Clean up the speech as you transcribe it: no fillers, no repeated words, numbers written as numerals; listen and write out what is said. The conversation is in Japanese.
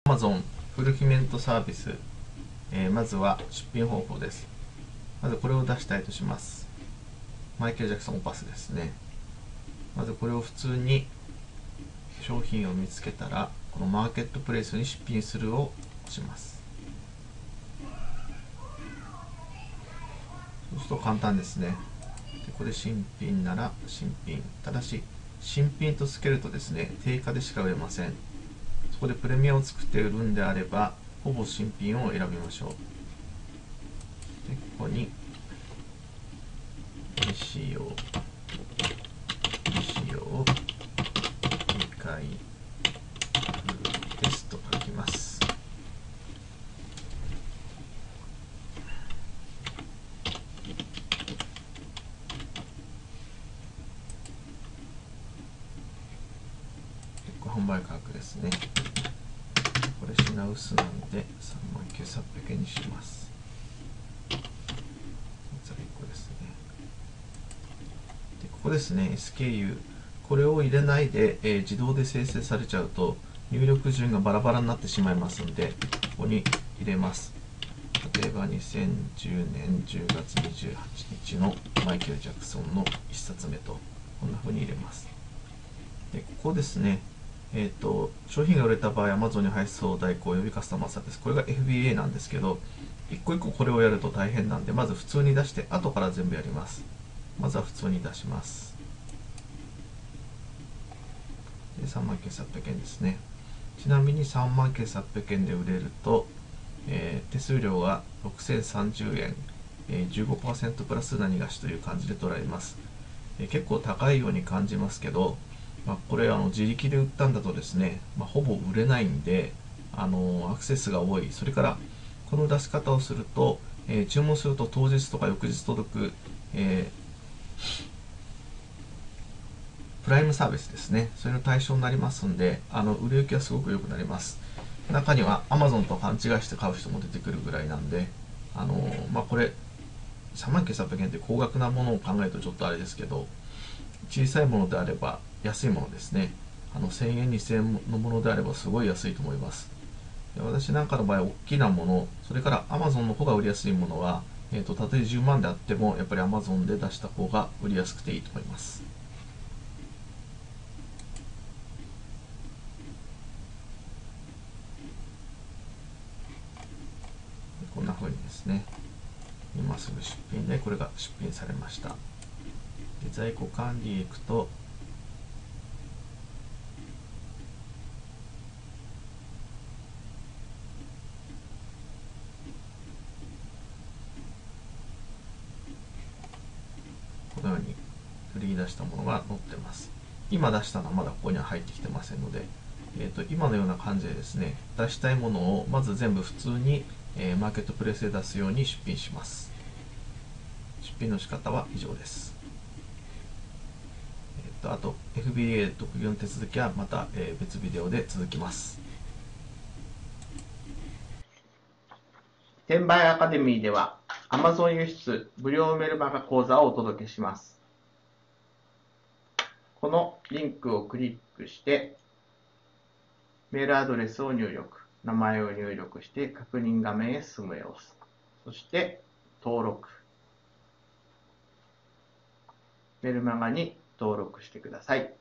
Amazon フルフィメントサービス、まずは出品方法です。まずこれを出したいとします。マイケル・ジャクソン・オパスですね。まずこれを普通に商品を見つけたら、このマーケットプレイスに出品するを押します。そうすると簡単ですね。でこれ新品なら新品。ただし、新品とつけるとですね、定価でしか売れません。そこでプレミアを作って売るんであれば、ほぼ新品を選びましょう。でここに未使用を2回ですと書きます。販売価格ですね。これ品薄なんで39,800円にします。在庫ですね。でここですね、SKU。これを入れないで、自動で生成されちゃうと入力順がバラバラになってしまいますので、ここに入れます。例えば2010年10月28日のマイケル・ジャクソンの1冊目と、こんな風に入れます。でここですね、商品が売れた場合、Amazon に配送代行およびカスタマーサービス、これが FBA なんですけど、一個一個これをやると大変なんで、まず普通に出して、後から全部やります。まずは普通に出します。で39,800円ですね。ちなみに39,800円で売れると、手数料が6,030円、15% プラス何がしという感じで取られます。結構高いように感じますけど、これ自力で売ったんだとですね、ほぼ売れないんで、アクセスが多い。それからこの出し方をすると、注文すると当日とか翌日届く、プライムサービスですね、それの対象になりますんで、売れ行きはすごく良くなります。中には Amazon と勘違いして買う人も出てくるぐらいなんで、これ39,800円って高額なものを考えるとちょっとあれですけど、小さいものであれば安いものですね。1000円2000円のものであればすごい安いと思います。で私なんかの場合、大きなもの、それから Amazon の方が売りやすいものは、たとえ10万であってもやっぱり Amazon で出した方が売りやすくていいと思います。こんな風にですね、今すぐ出品でこれが出品されました。で在庫管理へ行くと、このように売り出したものが載ってます。今出したのはまだここには入ってきてませんので、今のような感じでですね、出したいものをまず全部普通に、マーケットプレイスで出すように出品します。出品の仕方は以上です。あと FBA 特有の手続きはまた、別ビデオで続きます。転売アカデミーでは Amazon 輸出無料メルマガ講座をお届けします。このリンクをクリックしてメールアドレスを入力、名前を入力して確認画面へ進む様子、そして登録、メルマガに登録してください。